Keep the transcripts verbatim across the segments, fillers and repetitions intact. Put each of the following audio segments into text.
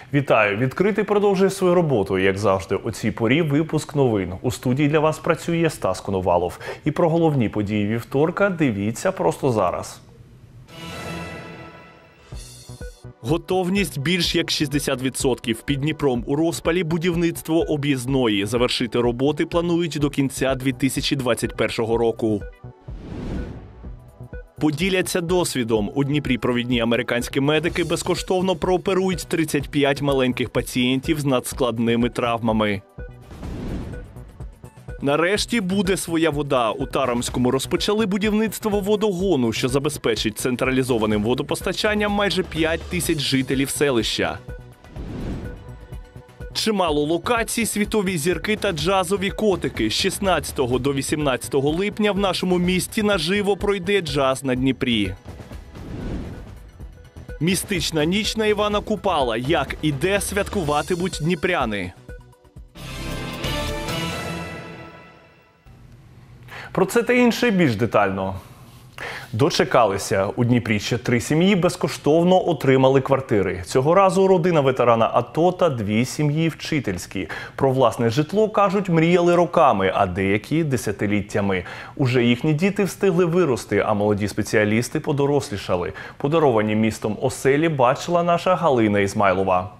Вітаю! Відкритий продовжує свою роботу. Як завжди, у цій порі випуск новин. У студії для вас працює Стас Коновалов. І про головні події вівторка дивіться просто зараз. Готовність більш як шістдесят відсотків. Під Дніпром у розпалі будівництво об'їзної. Завершити роботи планують до кінця дві тисячі двадцять першого року. Поділяться досвідом. У Дніпрі провідні американські медики безкоштовно прооперують тридцять п'ять маленьких пацієнтів з надскладними травмами. Нарешті буде своя вода. У Тарамському розпочали будівництво водогону, що забезпечить централізованим водопостачанням майже п'ять тисяч жителів селища. Чимало локацій, світові зірки та джазові котики. З шістнадцятого до вісімнадцятого липня в нашому місті наживо пройде джаз на Дніпрі. Містична ніч на Івана Купала. Як і де святкуватимуть дніпряни. Про це та інше більш детально. Дочекалися. У Дніпрі ще три сім'ї безкоштовно отримали квартири. Цього разу родина ветерана АТО та дві сім'ї вчительські. Про власне житло, кажуть, мріяли роками, а деякі – десятиліттями. Уже їхні діти встигли вирости, а молоді спеціалісти подорослішали. Подаровані містом оселі бачила наша Галина Ізмайлова.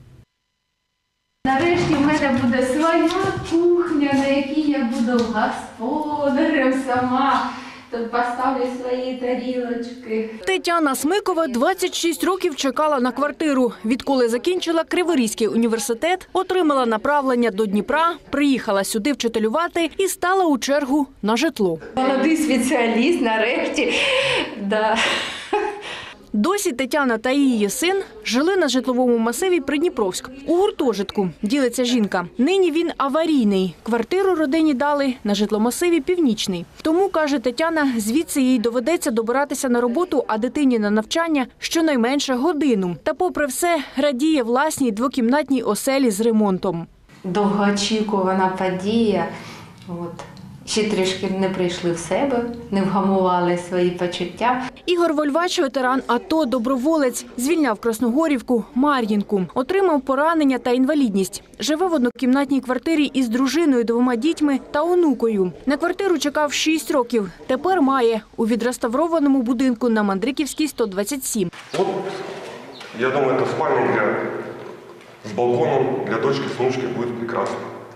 Нарешті в мене буде своя кухня, на якій я буду господарем сама. Тут поставлю свої тарілочки. Тетяна Смикова двадцять шість років чекала на квартиру. Відколи закінчила Криворізький університет, отримала направлення до Дніпра, приїхала сюди вчителювати і стала у чергу на житло. Молодий спеціаліст, нарешті, да. Досі Тетяна та її син жили на житловому масиві Придніпровськ. У гуртожитку, ділиться жінка. Нині він аварійний. Квартиру родині дали на житломасиві Північний. Тому, каже Тетяна, звідси їй доведеться добиратися на роботу, а дитині на навчання щонайменше годину. Та попри все, радіє власній двокімнатній оселі з ремонтом. Довгоочікувана подія. От. Ще трішки не прийшли в себе, не вгамували свої почуття. Ігор Вольвач, ветеран АТО, доброволець, звільняв Красногорівку, Мар'їнку. Отримав поранення та інвалідність. Живе в однокімнатній квартирі із дружиною, двома дітьми та онукою. На квартиру чекав шість років. Тепер має у відреставрованому будинку на Мандриківській, сто двадцять сім. От, я думаю, це спальня для, з балконом для дочки, з внучки буде прекрасно.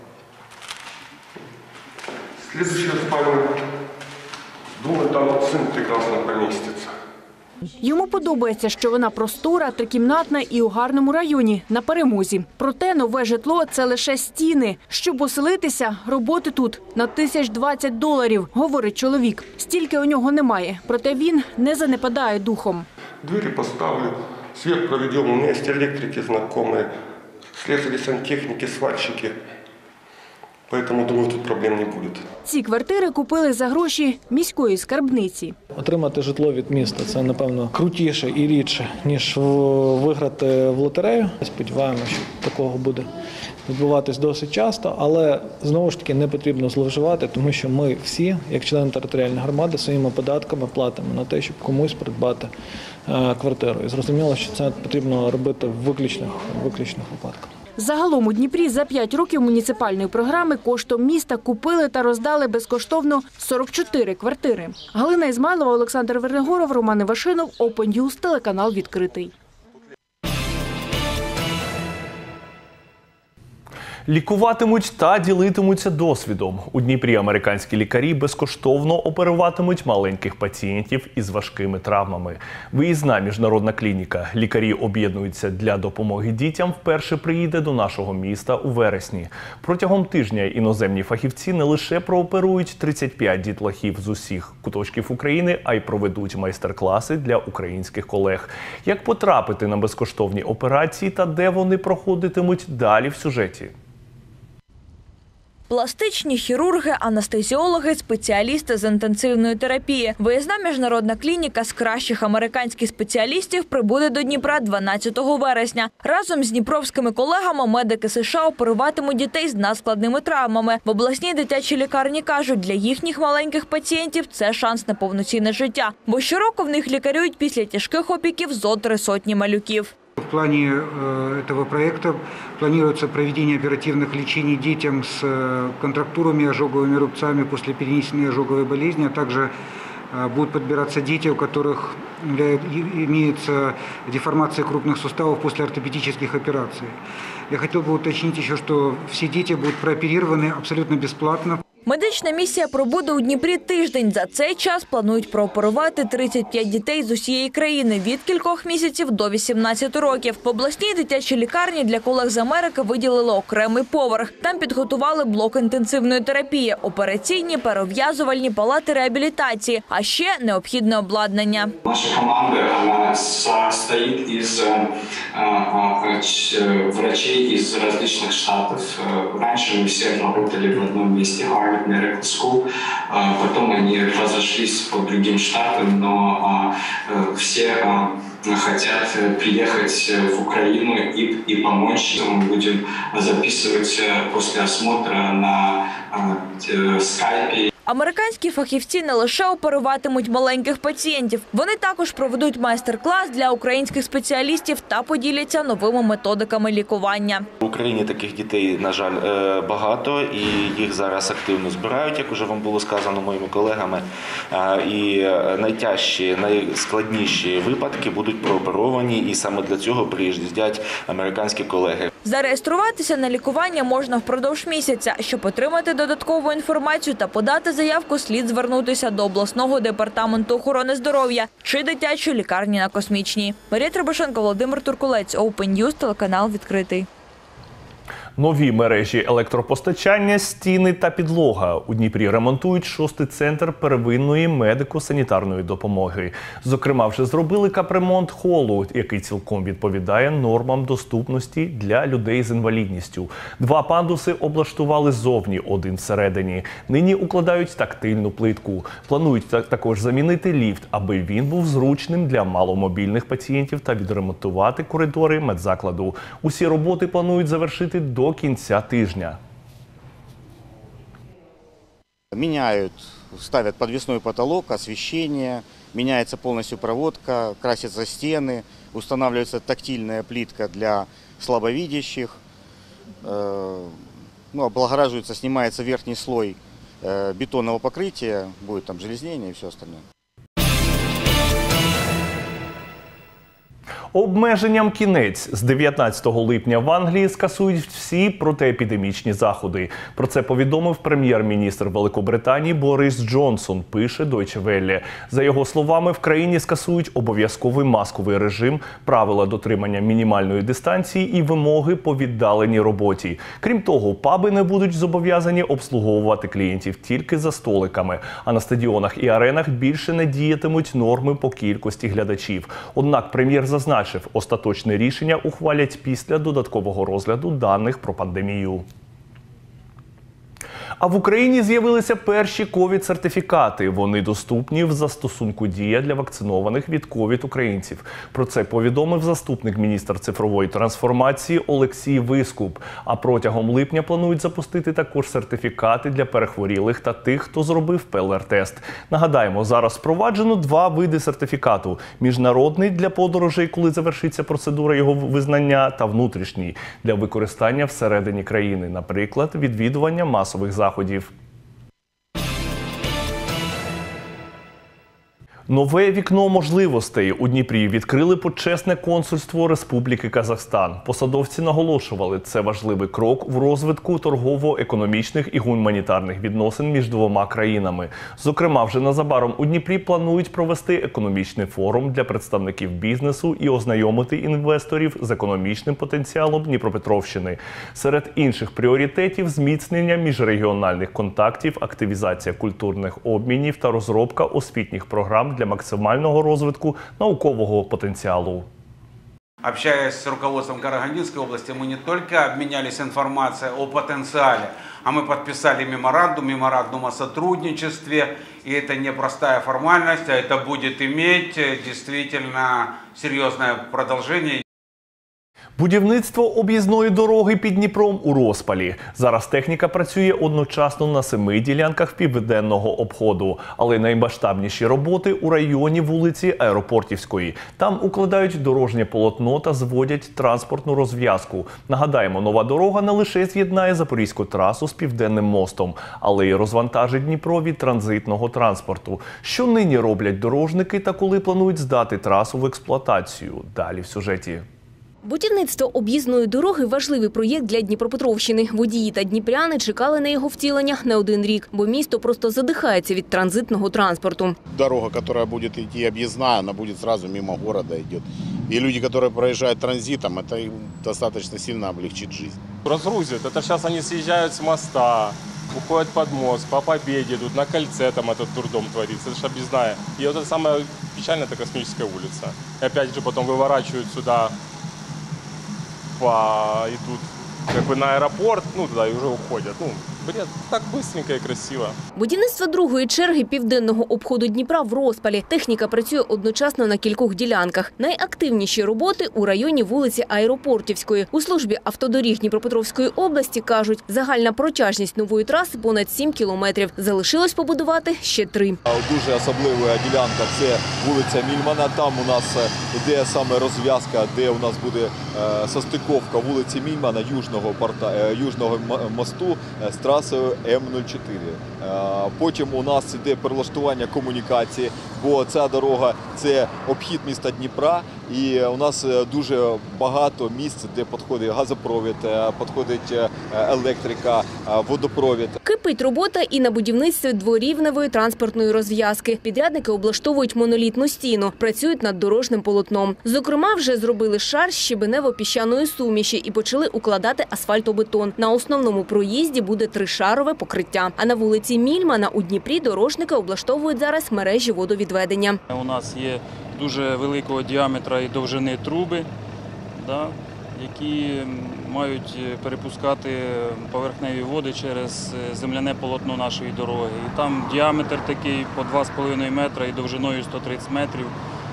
Следующая спальня. Думаю, там сын прекрасно поместится. Йому подобається, що вона простора, трикімнатна і у гарному районі, на Перемозі. Проте нове житло – це лише стіни. Щоб оселитися, роботи тут на тисяч двадцять доларів, говорить чоловік. Стільки у нього немає, проте він не занепадає духом. Двері поставлю, світ проведемо, у мене є електрики знайомі, слесарі, сантехніки, сварщики. Тому, думаю, тут проблем не буде. Ці квартири купили за гроші міської скарбниці. Отримати житло від міста – це, напевно, крутіше і рідше, ніж виграти в лотерею. Сподіваємося, що такого буде відбуватись досить часто, але, знову ж таки, не потрібно зловживати, тому що ми всі, як члени територіальної громади, своїми податками платимо на те, щоб комусь придбати квартиру. І зрозуміло, що це потрібно робити в виключних, виключних випадках. Загалом у Дніпрі за п'ять років муніципальної програми коштом міста купили та роздали безкоштовно сорок чотири квартири. Галина Ізмайлова, Олександр Вернигоров, Роман Івашинов, Open News, телеканал «Відкритий». Лікуватимуть та ділитимуться досвідом. У Дніпрі американські лікарі безкоштовно оперуватимуть маленьких пацієнтів із важкими травмами. Виїзна міжнародна клініка «Лікарі об'єднуються для допомоги дітям» вперше приїде до нашого міста у вересні. Протягом тижня іноземні фахівці не лише прооперують тридцять п'ять дітлахів з усіх куточків України, а й проведуть майстер-класи для українських колег. Як потрапити на безкоштовні операції та де вони проходитимуть, далі в сюжеті. Пластичні хірурги, анестезіологи, спеціалісти з інтенсивної терапії. Виїзна міжнародна клініка з кращих американських спеціалістів прибуде до Дніпра дванадцятого вересня. Разом з дніпровськими колегами медики США оперуватимуть дітей з надскладними травмами. В обласній дитячій лікарні кажуть, для їхніх маленьких пацієнтів це шанс на повноцінне життя. Бо щороку в них лікарюють після тяжких опіків зо три сотні малюків. В плане этого проекта планируется проведение оперативных лечений детям с контрактурами, ожоговыми рубцами после перенесенной ожоговой болезни, а также будут подбираться дети, у которых имеется деформация крупных суставов после ортопедических операций. Я хотел бы уточнить еще, что все дети будут прооперированы абсолютно бесплатно. Медична місія пробуде у Дніпрі тиждень. За цей час планують прооперувати тридцять п'ять дітей з усієї країни від кількох місяців до вісімнадцяти років. В обласній дитячій лікарні для колег з Америки виділили окремий поверх. Там підготували блок інтенсивної терапії, операційні, перев'язувальні, палати реабілітації, а ще необхідне обладнання. Наша команда вона состоїть із врачей із різних штатів. Раніше ми всі працювали в одному місці. Medical School. Потом они разошлись по другим штатам, но все хотят приехать в Украину и, и помочь. Мы будем записывать после осмотра на скайпе. Американські фахівці не лише оперуватимуть маленьких пацієнтів. Вони також проведуть майстер-клас для українських спеціалістів та поділяться новими методиками лікування. В Україні таких дітей, на жаль, багато, і їх зараз активно збирають, як вже вам було сказано моїми колегами. І найтяжчі, найскладніші випадки будуть прооперовані, і саме для цього приїздять американські колеги. Зареєструватися на лікування можна впродовж місяця. Щоб отримати додаткову інформацію та подати заявку, слід звернутися до обласного департаменту охорони здоров'я чи дитячої лікарні на Космічній. Марія Требушенко, Володимир Туркулець, Open News, телеканал «Відкритий». Нові мережі електропостачання, стіни та підлога. У Дніпрі ремонтують шостий центр первинної медико-санітарної допомоги. Зокрема, вже зробили капремонт холу, який цілком відповідає нормам доступності для людей з інвалідністю. Два пандуси облаштували ззовні, один всередині. Нині укладають тактильну плитку. Планують також замінити ліфт, аби він був зручним для маломобільних пацієнтів та відремонтувати коридори медзакладу. Усі роботи планують завершити до до кінця тижня. Меняют, ставят подвесной потолок, освещение, меняется полностью проводка, красятся стены, устанавливается тактильная плитка для слабовидящих, ну, облагораживается, снимается верхний слой бетонного покрытия, будет там железнение и все остальное. Обмеженням кінець. З дев'ятнадцятого липня в Англії скасують всі протиепідемічні заходи. Про це повідомив прем'єр-міністр Великобританії Борис Джонсон, пише Deutsche Welle. За його словами, в країні скасують обов'язковий масковий режим, правила дотримання мінімальної дистанції і вимоги по віддаленій роботі. Крім того, паби не будуть зобов'язані обслуговувати клієнтів тільки за столиками, а на стадіонах і аренах більше не діятимуть норми по кількості глядачів. Однак прем'єр зазначив, остаточне рішення ухвалять після додаткового розгляду даних про пандемію. А в Україні з'явилися перші ковід-сертифікати. Вони доступні в застосунку «Дія» для вакцинованих від ковід українців. Про це повідомив заступник міністра цифрової трансформації Олексій Вискуп. А протягом липня планують запустити також сертифікати для перехворілих та тих, хто зробив пе ел ар-тест. Нагадаємо, зараз впроваджено два види сертифікату – міжнародний для подорожей, коли завершиться процедура його визнання, та внутрішній для використання всередині країни, наприклад, відвідування масових заходів. заходів. Нове вікно можливостей. У Дніпрі відкрили почесне консульство Республіки Казахстан. Посадовці наголошували, це важливий крок в розвитку торгово-економічних і гуманітарних відносин між двома країнами. Зокрема, вже незабаром у Дніпрі планують провести економічний форум для представників бізнесу і ознайомити інвесторів з економічним потенціалом Дніпропетровщини. Серед інших пріоритетів – зміцнення міжрегіональних контактів, активізація культурних обмінів та розробка освітніх програм для максимального розвитку наукового потенціалу. Общаясь с руководством Карагандинской области, мы не только обменялись информацией о потенциале, а мы подписали меморандум, меморандум о сотрудничестве. И это не простая формальность, а это будет иметь действительно серьезное продолжение. Будівництво об'їзної дороги під Дніпром у розпалі. Зараз техніка працює одночасно на семи ділянках південного обходу. Але наймасштабніші роботи у районі вулиці Аеропортівської. Там укладають дорожнє полотно та зводять транспортну розв'язку. Нагадаємо, нова дорога не лише з'єднає Запорізьку трасу з Південним мостом, але й розвантажить Дніпро від транзитного транспорту. Що нині роблять дорожники та коли планують здати трасу в експлуатацію? Далі в сюжеті. Будівництво об'їзної дороги – важливий проєкт для Дніпропетровщини. Водії та дніпряни чекали на його втілення не один рік, бо місто просто задихається від транзитного транспорту. Дорога, яка буде йти об'їзна, вона буде одразу мимо міста йде. І люди, які проїжджають транзитом, це достатньо сильно облегчить життя. Разгрузят. Это сейчас они съезжают с моста, уходят под мост, по Победе идут, на кольце там этот дурдом творится. Это же объездная. И вот это самое печальное, это Космическая улица. И опять же потом выворачивают сюда, по, идут как бы на аэропорт, ну туда и уже уходят. Ну, бред, так быстренько и красиво. Будівництво другої черги південного обходу Дніпра в розпалі. Техніка працює одночасно на кількох ділянках. Найактивніші роботи у районі вулиці Аеропортівської. У службі автодоріг Дніпропетровської області кажуть, загальна протяжність нової траси понад сім кілометрів. Залишилось побудувати ще три. Дуже особлива ділянка – це вулиця Мільмана. Там у нас іде саме розв'язка, де у нас буде состиковка вулиці Мільмана, южного, порта, южного мосту з трасою М нуль чотири. Потім у нас йде перелаштування комунікації, бо ця дорога – це обхід міста Дніпра. І у нас дуже багато місць, де підходить газопровід, підходить електрика, водопровід. Кипить робота і на будівництві дворівневої транспортної розв'язки. Підрядники облаштовують монолітну стіну, працюють над дорожнім полотном. Зокрема, вже зробили шар з щебенево-піщаної суміші і почали укладати асфальтобетон. На основному проїзді буде тришарове покриття. А на вулиці Мільмана у Дніпрі дорожники облаштовують зараз мережі водовідведення. У нас є дуже великого діаметра і довжини труби, да, які мають перепускати поверхневі води через земляне полотно нашої дороги. І там діаметр такий по два з половиною метра і довжиною сто тридцять метрів,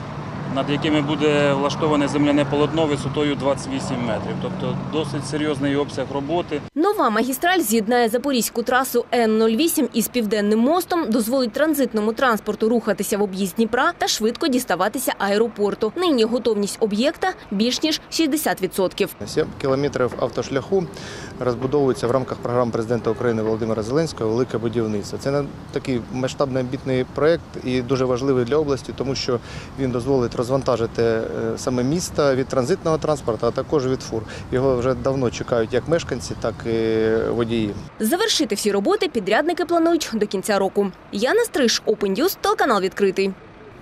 над якими буде влаштоване земляне полотно висотою двадцять вісім метрів. Тобто досить серйозний обсяг роботи. Нова магістраль з'єднає Запорізьку трасу Н нуль вісім із Південним мостом, дозволить транзитному транспорту рухатися в об'їзд Дніпра та швидко діставатися аеропорту. Нині готовність об'єкта більш ніж шістдесят відсотків. сім кілометрів автошляху розбудовується в рамках програми президента України Володимира Зеленського «Велике будівництво». Це такий масштабний амбітний проєкт і дуже важливий для області, тому що він дозволить розвантажити саме місто від транзитного транспорту, а також від фур. Його вже давно чекають як мешканці, так і водії. Завершити всі роботи підрядники планують до кінця року. Яна Стриж, Open News, телеканал «Відкритий».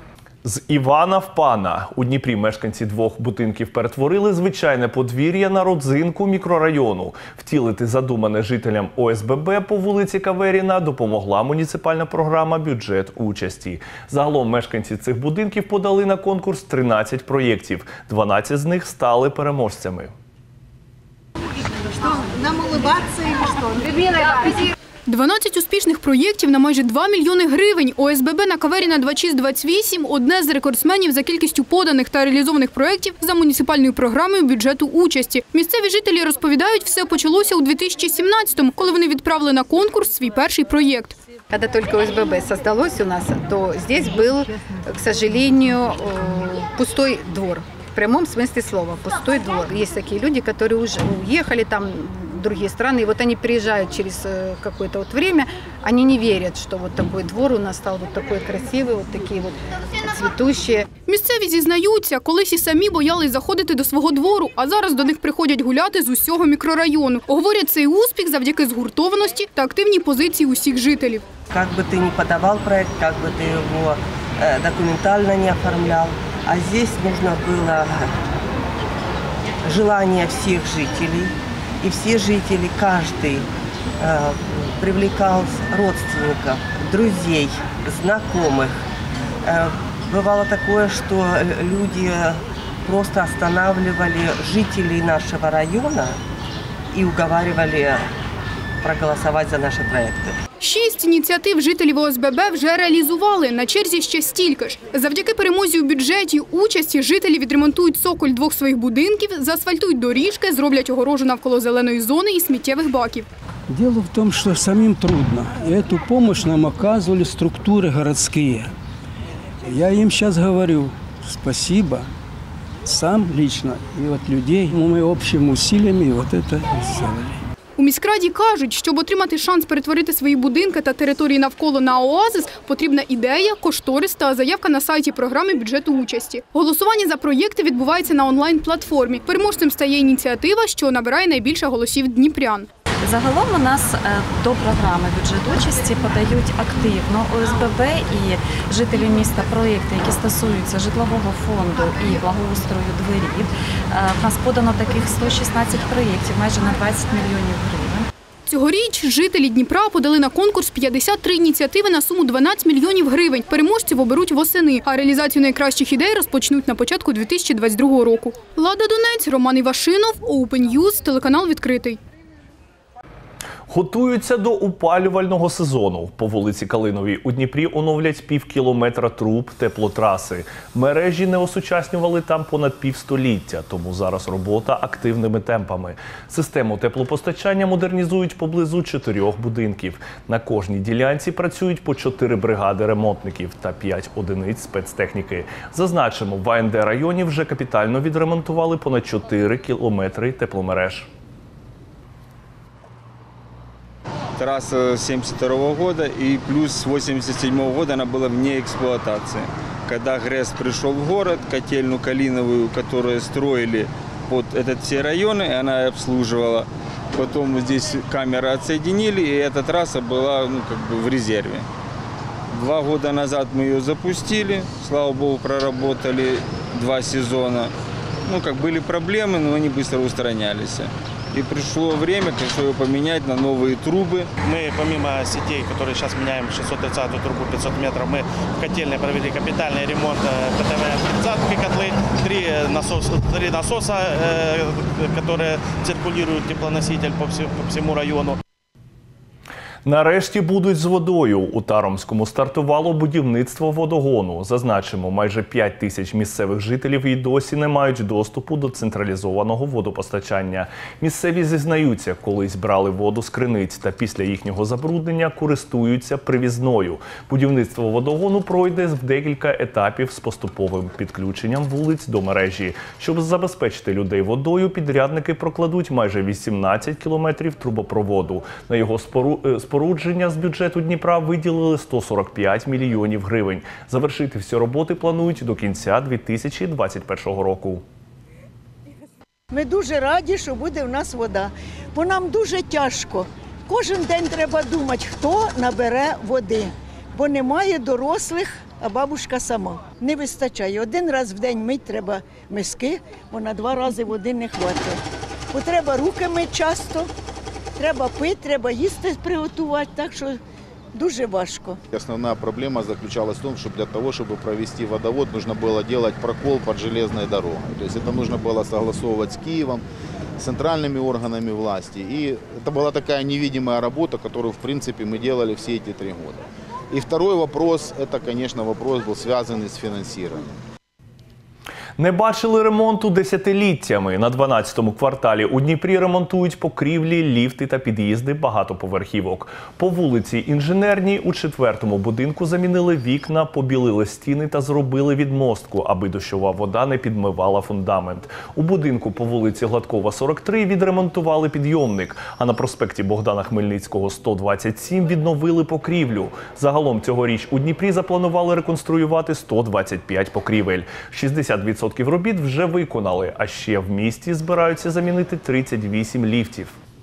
З Івана в пана. У Дніпрі мешканці двох будинків перетворили звичайне подвір'я на родзинку мікрорайону. Втілити задумане жителям О С Б Б по вулиці Каверіна допомогла муніципальна програма «Бюджет участі». Загалом мешканці цих будинків подали на конкурс тринадцять проєктів. дванадцять з них стали переможцями. Що, нам улыбатися или що? дванадцять успішних проєктів на майже два мільйони гривень. О С Б Б на Каверіна двадцять шість двадцять вісім – одне з рекордсменів за кількістю поданих та реалізованих проєктів за муніципальною програмою бюджету участі. Місцеві жителі розповідають, все почалося у дві тисячі сімнадцятому, коли вони відправили на конкурс свій перший проєкт. Когда только О С Б Б создалось у нас, то здесь был, к сожалению, пустой двор. В прямом смысле слова, пустой двор. Есть такие люди, которые уже уехали там в другие страны, и вот они приезжают через какое-то вот время, они не верят, что вот такой двор у нас стал вот такой красивый, вот такие вот цветущие. Місцеві зізнаються, колись і самі боялись заходити до свого двору, а зараз до них приходять гуляти з усього мікрорайону. Говорять, цей успіх завдяки згуртованості та активній позиції усіх жителів. Як би ти не подавав проєкт, як би ти його документально не оформляв, а здесь нужно было желание всех жителей, и все жители, каждый э, привлекал родственников, друзей, знакомых. Э, бывало такое, что люди просто останавливали жителей нашего района и уговаривали проголосовать за наши проекты. Шість ініціатив жителів О С Б Б вже реалізували. На черзі ще стільки ж. Завдяки перемозі у бюджеті участі жителі відремонтують цоколь двох своїх будинків, заасфальтують доріжки, зроблять огорожу навколо зеленої зони і сміттєвих баків. Дело в том, что самим трудно. И эту помощь нам оказывали структуры городские. Я им сейчас говорю спасибо, сам лично, и от людей. Мы общими усилиями вот это сделали. У міськраді кажуть, щоб отримати шанс перетворити свої будинки та території навколо на оазис, потрібна ідея, кошторис та заявка на сайті програми бюджету участі. Голосування за проєкти відбувається на онлайн-платформі. Переможцем стає ініціатива, що набирає найбільше голосів дніпрян. Загалом у нас до програми бюджет участі подають активно О С Б Б і жителі міста проєкти, які стосуються житлового фонду і благоустрою дворів. У нас подано таких сто шістнадцять проєктів, майже на двадцять мільйонів гривень. Цьогоріч жителі Дніпра подали на конкурс п'ятдесят три ініціативи на суму дванадцять мільйонів гривень. Переможців оберуть восени, а реалізацію найкращих ідей розпочнуть на початку дві тисячі двадцять другого року. Лада Донець, Роман Івашинов, Open News, телеканал «Відкритий». Готуються до опалювального сезону. По вулиці Калиновій у Дніпрі оновлять пів кілометра труб теплотраси. Мережі не осучаснювали там понад півстоліття, тому зараз робота активними темпами. Систему теплопостачання модернізують поблизу чотирьох будинків. На кожній ділянці працюють по чотири бригади ремонтників та п'ять одиниць спецтехніки. Зазначимо, в А Н Д районі вже капітально відремонтували понад чотири кілометри тепломереж. Трасса семьдесят второго года и плюс с восемьдесят седьмого года она была вне эксплуатации. Когда ГРЭС пришел в город, котельную Калиновую, которую строили под этот все районы, она обслуживала. Потом здесь камеры отсоединили, и эта трасса была ну, как бы в резерве. Два года назад мы ее запустили, слава богу, проработали два сезона. Ну, как были проблемы, но они быстро устранялись. И пришло время, конечно, ее поменять на новые трубы. Мы, помимо сетей, которые сейчас меняем шестьсот тридцатую трубу пятьсот метров, мы в котельной провели капитальный ремонт П Т В тридцатки котлы, три, насос, три насоса, которые циркулируют теплоноситель по всему району. Нарешті будуть з водою. У Таромському стартувало будівництво водогону. Зазначимо, майже п'ять тисяч місцевих жителів і досі не мають доступу до централізованого водопостачання. Місцеві зізнаються, колись брали воду з криниць та після їхнього забруднення користуються привізною. Будівництво водогону пройде в декілька етапів з поступовим підключенням вулиць до мережі. Щоб забезпечити людей водою, підрядники прокладуть майже вісімнадцять кілометрів трубопроводу. На його спору... спорудження з бюджету Дніпра виділили сто сорок п'ять мільйонів гривень. Завершити всі роботи планують до кінця дві тисячі двадцять першого року. Ми дуже раді, що буде в нас вода, бо нам дуже тяжко. Кожен день треба думати, хто набере води, бо немає дорослих, а бабушка сама. Не вистачає. Один раз в день мить треба миски, бо на два рази води не хватить. Бо треба руки мити часто. Треба пити, треба їсти приготувати, так що дуже важко. Основная проблема заключалась в том, что для того, чтобы провести водовод, нужно было делать прокол под железной дорогой. То есть это нужно было согласовывать с Киевом, с центральными органами власти. И это была такая невидимая работа, которую, в принципе, мы делали все эти три года. И второй вопрос, это, конечно, вопрос был связанный с финансированием. Не бачили ремонту десятиліттями. На дванадцятому кварталі у Дніпрі ремонтують покрівлі, ліфти та під'їзди багатоповерхівок. По вулиці Інженерній у четвертому будинку замінили вікна, побілили стіни та зробили відмостку, аби дощова вода не підмивала фундамент. У будинку по вулиці Гладкова, сорок три відремонтували підйомник, а на проспекті Богдана Хмельницького, сто двадцять сім відновили покрівлю. Загалом цьогоріч у Дніпрі запланували реконструювати сто двадцять п'ять покрівель. шістдесят відсотків робіт вже виконали, а ще в місті збираються замінити тридцять вісім ліфтів.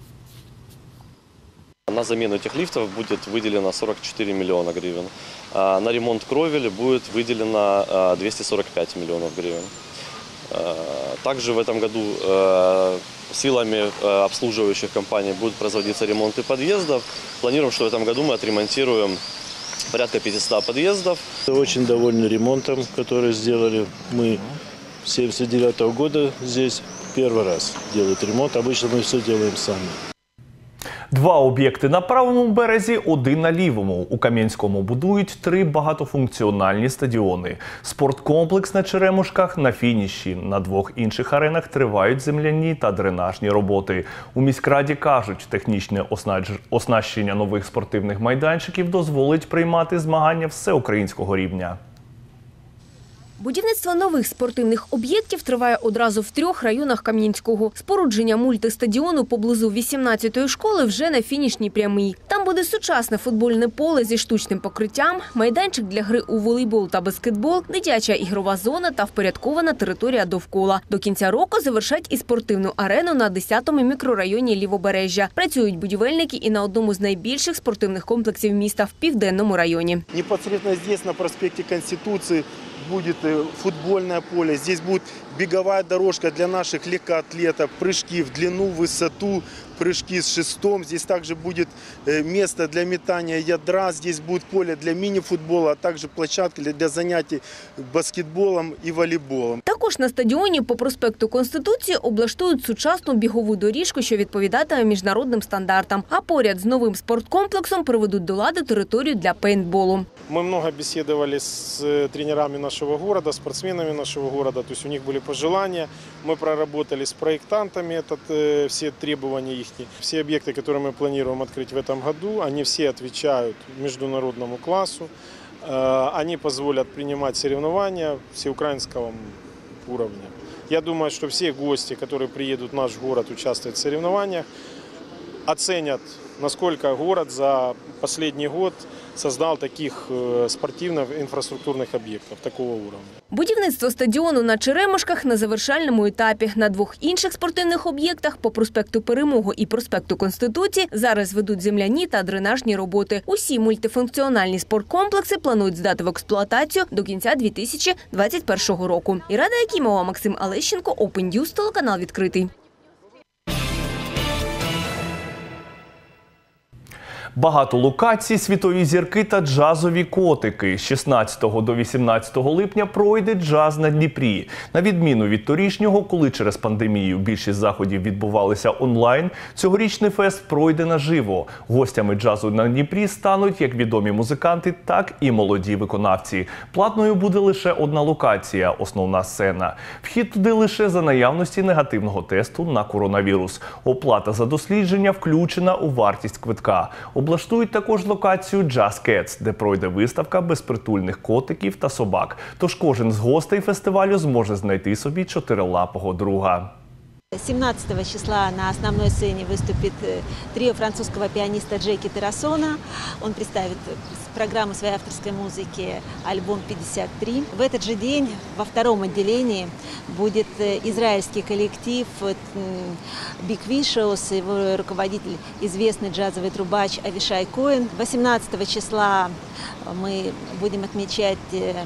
На замену этих лифтов будет выделено сорок четыре миллиона гривен. На ремонт кровель будет выделено двести сорок пять миллионов гривен. Также в этом году силами обслуживающих компаний будут производиться ремонты подъездов. Планируем, что в этом году мы отремонтируем порядка пятисот подъездов. Очень довольны ремонтом, который сделали. Мы с семьдесят девятого года здесь первый раз делают ремонт. Обычно мы все делаем сами. Два об'єкти на правому березі, один на лівому. У Кам'янському будують три багатофункціональні стадіони. Спорткомплекс на Черемушках на фініші. На двох інших аренах тривають земляні та дренажні роботи. У міськраді кажуть, технічне оснащення нових спортивних майданчиків дозволить приймати змагання всеукраїнського рівня. Будівництво нових спортивних об'єктів триває одразу в трьох районах Кам'янського. Спорудження мультистадіону поблизу вісімнадцятої школи вже на фінішній прямій. Там буде сучасне футбольне поле зі штучним покриттям, майданчик для гри у волейбол та баскетбол, дитяча ігрова зона та впорядкована територія довкола. До кінця року завершать і спортивну арену на десятому мікрорайоні Лівобережжя. Працюють будівельники і на одному з найбільших спортивних комплексів міста в Південному районі. Непосредственно здесь, на проспекте Конституции, будет футбольное поле, здесь будет беговая дорожка для наших легкоатлетов, прыжки в длину, высоту, прыжки с шестом. Здесь также будет место для метания ядра, здесь будет поле для мини-футбола, а также площадка для занятий баскетболом и волейболом. Також на стадіоні по проспекту Конституції облаштують сучасну бігову доріжку, що відповідатиме міжнародним стандартам. А поряд з новим спорткомплексом приведуть до ладу територію для пейнтболу. Мы много беседовали с тренерами нашего города, спортсменами нашего города, то есть у них были пожелания. Мы проработали с проектантами этот, все требования их. Все объекты, которые мы планируем открыть в этом году, они все отвечают международному классу. Они позволят принимать соревнования всеукраинского уровня. Я думаю, что все гости, которые приедут в наш город участвовать в соревнованиях, оценят, насколько город за последний год создал таких спортивных инфраструктурных объектов такого уровня. Будівництво стадіону на Черемушках на завершальному етапі. На двох інших спортивних об'єктах по проспекту Перемоги і проспекту Конституції зараз ведуть земляні та дренажні роботи. Усі мультифункціональні спорткомплекси планують здати в експлуатацію до кінця дві тисячі двадцять першого року. Ірада Якімова, Максим Алещенко, Open News, телеканал «Відкритий». Багато локацій, світові зірки та джазові котики. З шістнадцятого до вісімнадцятого липня пройде джаз на Дніпрі. На відміну від торішнього, коли через пандемію більшість заходів відбувалися онлайн, цьогорічний фест пройде наживо. Гостями джазу на Дніпрі стануть як відомі музиканти, так і молоді виконавці. Платною буде лише одна локація – основна сцена. Вхід туди лише за наявності негативного тесту на коронавірус. Оплата за дослідження включена у вартість квитка. Облаштують також локацію Jazz Cats, де пройде виставка безпритульних котиків та собак. Тож кожен з гостей фестивалю зможе знайти собі чотирилапого друга. семнадцатого числа на основной сцене выступит трио французского пианиста Джеки Террасона. Он представит программу своей авторской музыки «Альбом пятьдесят три». В этот же день во втором отделении будет израильский коллектив Big Vicious, его руководитель известный джазовый трубач Авишай Коэн. восемнадцатого числа мы будем отмечать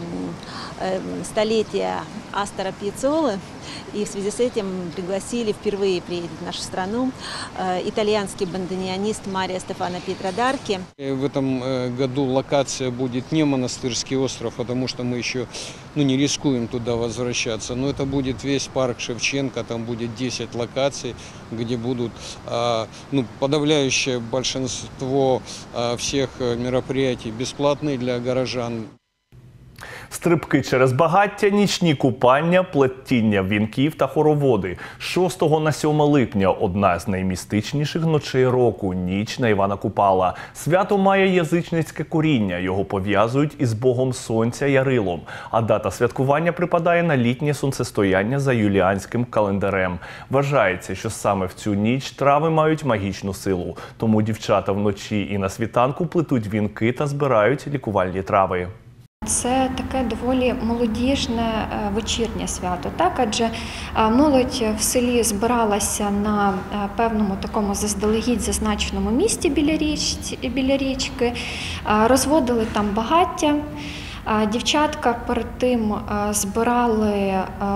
столетие Астора Пьяццолы. И в связи с этим пригласили, впервые приедет в нашу страну, итальянский бандонеонист Марио Стефано Пьетродарки. В этом году локация будет не Монастырский остров, потому что мы еще ну, не рискуем туда возвращаться. Но это будет весь парк Шевченко, там будет десять локаций, где будут ну, подавляющее большинство всех мероприятий бесплатные для горожан. Стрибки через багаття, нічні купання, плетіння вінків та хороводи. З шостого на сьоме липня – одна з наймістичніших ночей року – ніч на Івана Купала. Свято має язичницьке коріння, його пов'язують із богом сонця Ярилом. А дата святкування припадає на літнє сонцестояння за юліанським календарем. Вважається, що саме в цю ніч трави мають магічну силу. Тому дівчата вночі і на світанку плетуть вінки та збирають лікувальні трави. Це таке доволі молодіжне вечірнє свято, так? Адже молодь в селі збиралася на певному такому заздалегідь зазначеному місці біля, річ, біля річки, розводили там багаття, дівчатка перед тим збирали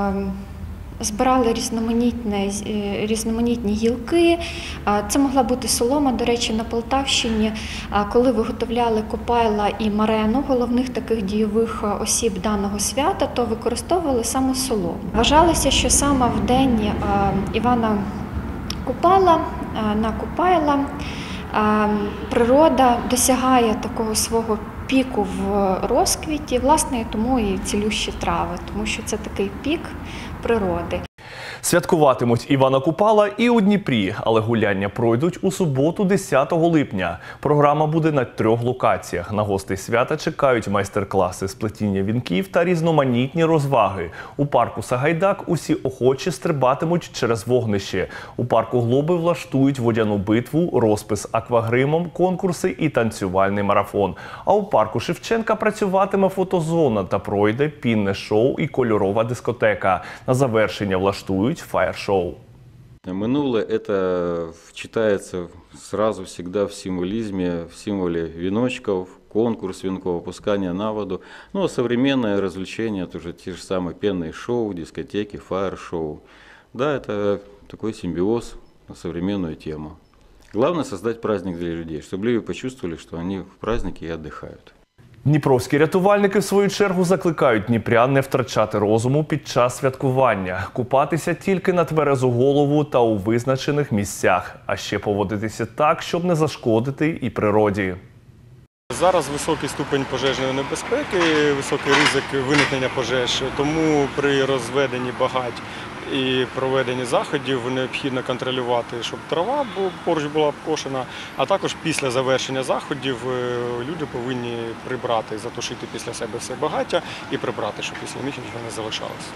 Збирали різноманітні, різноманітні гілки. Це могла бути солома, до речі, на Полтавщині, коли виготовляли Купайла і Марену, головних таких дійових осіб даного свята, то використовували саме солому. Вважалося, що саме в день Івана Купала, на Купайла, Природа досягає такого свого піку в розквіті, власне, тому і цілющі трави, тому що це такий пік природи. Святкуватимуть Івана Купала і у Дніпрі, але гуляння пройдуть у суботу, десятого липня. Програма буде на трьох локаціях. На гостей свята чекають майстер-класи з плетіння вінків та різноманітні розваги. У парку Сагайдак усі охочі стрибатимуть через вогнище. У парку Глоби влаштують водяну битву, розпис аквагримом, конкурси і танцювальний марафон. А у парку Шевченка працюватиме фотозона та пройде пінне шоу і кольорова дискотека. На завершення влаштують фаєр-шоу. Минулое это читается сразу всегда в символизме, в символе веночков, конкурс венков, опускания на воду. Ну а современное развлечение, тоже те же самые пенные шоу, дискотеки, фаер-шоу. Да, это такой симбиоз на современную тему. Главное создать праздник для людей, чтобы люди почувствовали, что они в празднике и отдыхают. Дніпровські рятувальники, в свою чергу, закликають дніпрян не втрачати розуму під час святкування, купатися тільки на тверезу голову та у визначених місцях, а ще поводитися так, щоб не зашкодити і природі. Зараз високий ступень пожежної небезпеки, високий ризик виникнення пожеж, тому при розведенні багать і проведенні заходів необхідно контролювати, щоб трава поруч була обкошена, а також після завершення заходів люди повинні прибрати, затушити після себе все багаття і прибрати, щоб після них нічого не залишалося.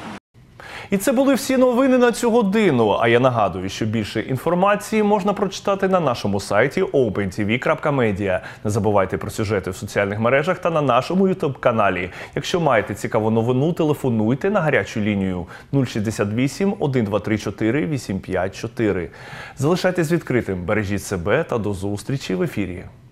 І це були всі новини на цю годину. А я нагадую, що більше інформації можна прочитати на нашому сайті опен ті ві крапка медіа. Не забувайте про сюжети в соціальних мережах та на нашому ютуб-каналі. Якщо маєте цікаву новину, телефонуйте на гарячу лінію нуль шістдесят вісім, один два три чотири, вісім п'ять чотири. Залишайтесь відкритим, бережіть себе та до зустрічі в ефірі.